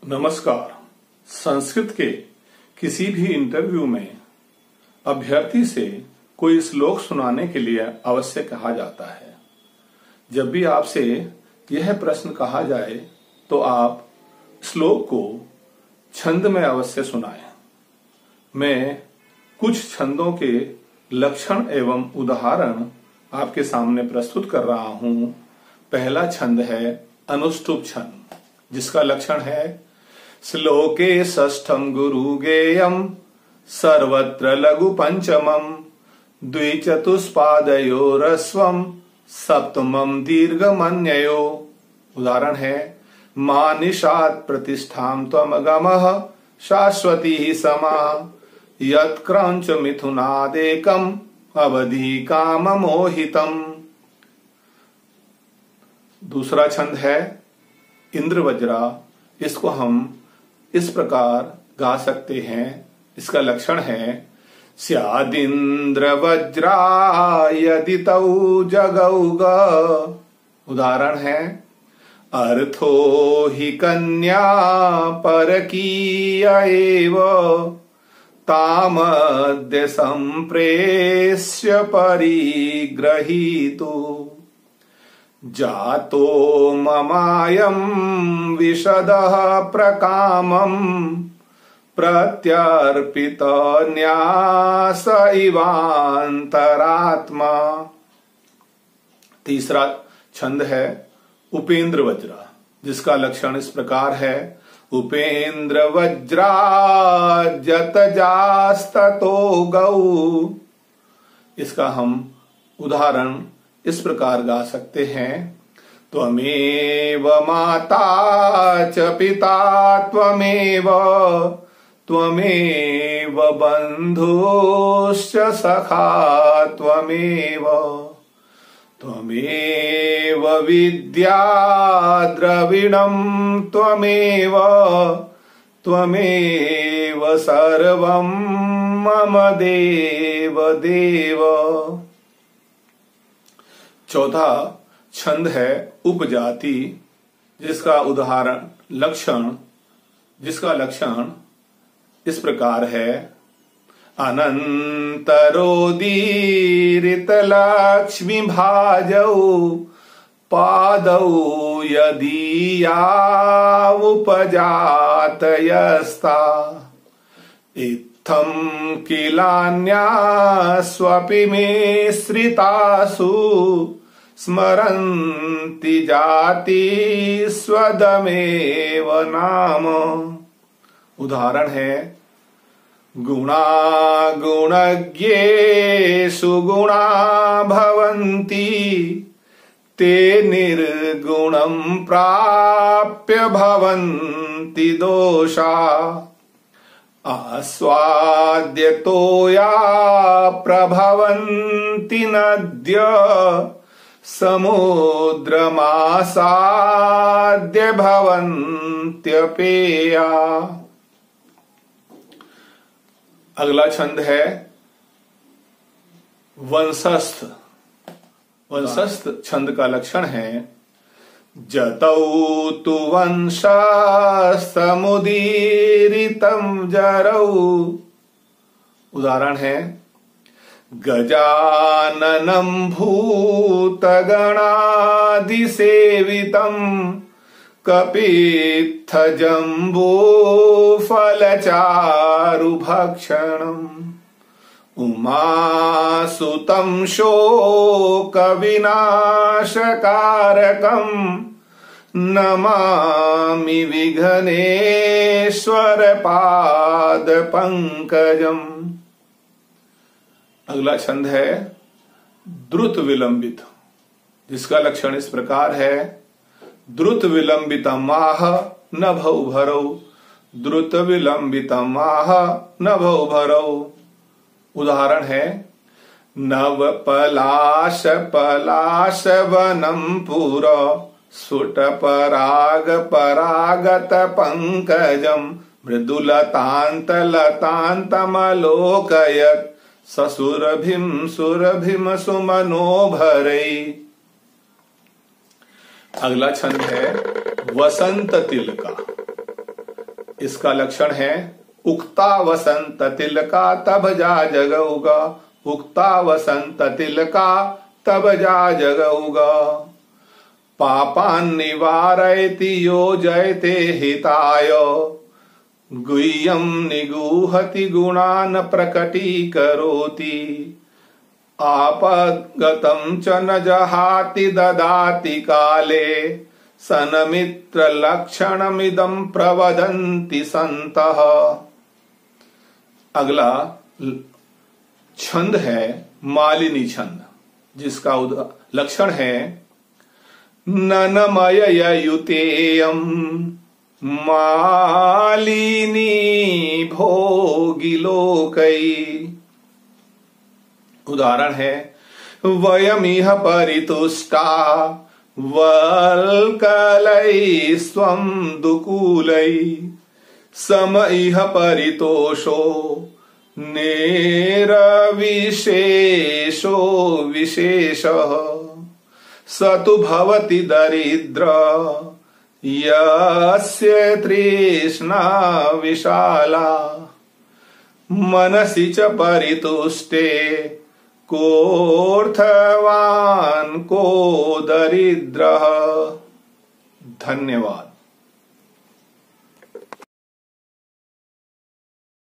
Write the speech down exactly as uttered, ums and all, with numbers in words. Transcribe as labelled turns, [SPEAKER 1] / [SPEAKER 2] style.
[SPEAKER 1] नमस्कार। संस्कृत के किसी भी इंटरव्यू में अभ्यर्थी से कोई श्लोक सुनाने के लिए अवश्य कहा जाता है। जब भी आपसे यह प्रश्न कहा जाए तो आप श्लोक को छंद में अवश्य सुनाएं। मैं कुछ छंदों के लक्षण एवं उदाहरण आपके सामने प्रस्तुत कर रहा हूं। पहला छंद है अनुष्टुप छंद, जिसका लक्षण है श्लोके षष्ठम गुरु गेयम सर्वत्र लघु पंचमम द्विचतुष्पादयो रस्वम सप्तमम दीर्घमन्ययो। उदाहरण है मानिषात् प्रतिष्ठां त्वमगमः शाश्वती ही समा यत्क्रंच मिथुनादेकम अवधि काम मोहितम। दूसरा छंद है इंद्रवज्रा। इसको हम इस प्रकार गा सकते हैं। इसका लक्षण है स्यादिंद्र वज्रा यदि तौ जगौग। उदाहरण है अर्थो हि कन्या परकीय एव तामद्य संप्रेष्य परिग्रहीतु जातो ममायं विशदः प्रकामं प्रत्यर्पित न्यास इवांतरात्मा। तीसरा छंद है उपेंद्र वज्रा, जिसका लक्षण इस प्रकार है उपेंद्र वज्रा जतजास्ततो गौ। इसका हम उदाहरण इस प्रकार गा सकते हैं त्वमेव माता च पिता त्वमेव त्वमेव बन्धुश्च सखा त्वमेव त्वमेव विद्या द्रविणं त्वमेव त्वमेव सर्वं मम देव देव। चौथा छंद है उपजाति, जिसका उदाहरण लक्षण जिसका लक्षण इस प्रकार है अनंतरोदीरित लक्ष्मी भाजौ पादौ यदीया उपजातयस्ता इत्थं किलान्यास्वपि मिश्रितासु स्मरन्ति जाति स्वदमेव नाम। उदाहरण है गुणा गुणज्ञेषु गुणा भवन्ति ते निर्गुणं प्राप्य भवन्ति दोषा आस्वाद्यतो या प्रभवन्ति नद्य समुद्रमासाद्य भवन्त्यपेया। अगला छंद है वंशस्थ। वंशस्थ छंद का लक्षण है जतौ तु वंशस्तमुदीरितं जरौ। उदाहरण है गजाननं भूतगणादिसेवितं कपित्थजम्बूफलचारुभक्षणम् उमासुतं शोकविनाशकारकं नमामि विघ्नेश्वर पादपंकजम्। अगला छंद है द्रुत विलंबित, जिसका लक्षण इस प्रकार है द्रुत विलंबितम् आह नभौ भरौ द्रुत विलंबितम् आह नभौ भरौ। उदाहरण है नव पलाश पलाश वनम पुर सुट पराग परागत पंकजम मृदुलतांत लतांतमलोकयत् ससुरभिम सुरभिम सुमनोभरै। अगला छंद है वसंत तिलका, इसका लक्षण है उक्ता वसंत तिलका तब जा जग उगा, उक्ता वसंत तिलका तब जा जग उगा। पापान् निवारयति यो जयते हिताय, गुह्यं निगूहति गुणान् प्रकटीकरोति। आपद्गतं च न जहाति ददाति काले, सन्मित्र लक्षणमिदं प्रवदन्ति सन्तः। अगला छंद है मालिनी छंद, जिसका लक्षण है ननमययुतेयं मालिनी भोगिलोकै। उदाहरण है वयमिह परितुष्टा वल्कलैस्त्वं दुकूलै, सम इह परितोषो निरविशेषो विशेषः। स तु भवति दरिद्र यस्य तृष्णा विशाला, मनसि च परितुष्टे कोऽर्थवान् को दरिद्रः। धन्यवाद।